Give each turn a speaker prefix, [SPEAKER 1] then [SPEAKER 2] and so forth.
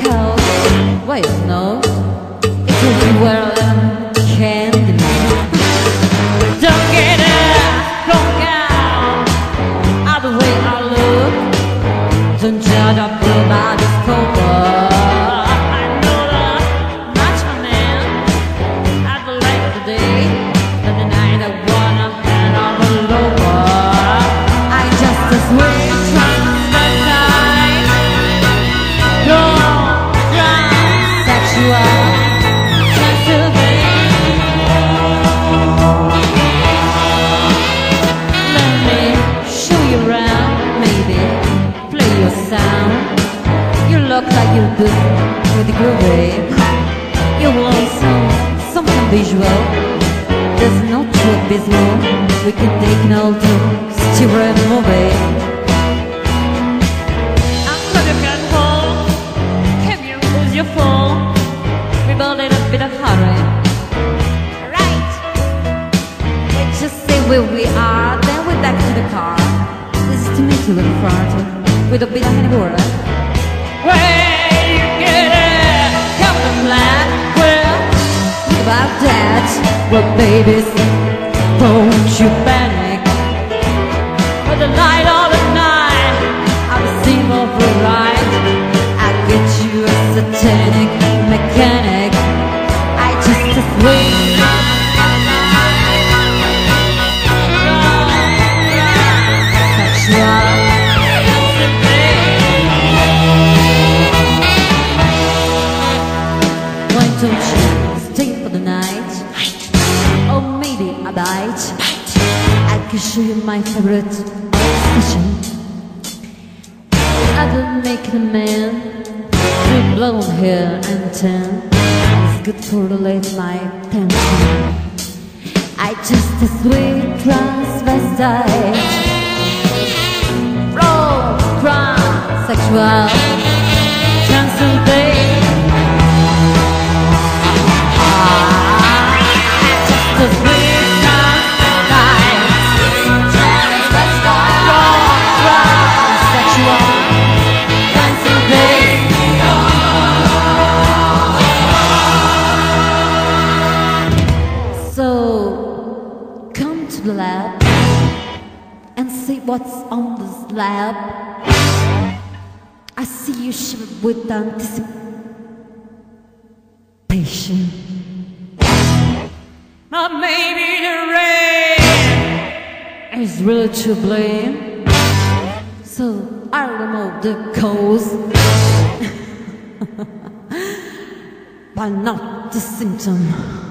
[SPEAKER 1] cold. Well, no, it will be well candy man. Don't get up, don't out. Either way I look, don't judge a fool by this cover. I know the macho man at the late of the day, but the night I wanna hand on the lower. I just a sweet transvestite, sexual, Transylvania. Let me show you around, maybe play your sound. You look like you do with the groovy. You want something visual. There's no too abysmal. We can take an old stereo movie. Your phone, we both in a bit of hurry. Right. Let's just say where we are, then we're back to the car. This is to meet you, little fart, with a bit of Hannibal. Where you get it? Come from land. Well, think about that. Well, babies, don't you panic. For the light of the night, I'm a scene of a ride. Get you a satanic mechanic. I just a sweet sexual. Why don't you stay for the night? Or maybe a bite. I can show you my favorite station. I've make a man with blonde hair and tan. It's good for the late night tension. I just a sweet transvestite, raw, crown, sexual, Transylvania. Just a sweet transvestite, raw, crown, sexual. So, come to the lab and see what's on the slab. I see you shiver with anticipation. But maybe the rain is really to blame. So, I'll remove the cause, but not the symptom.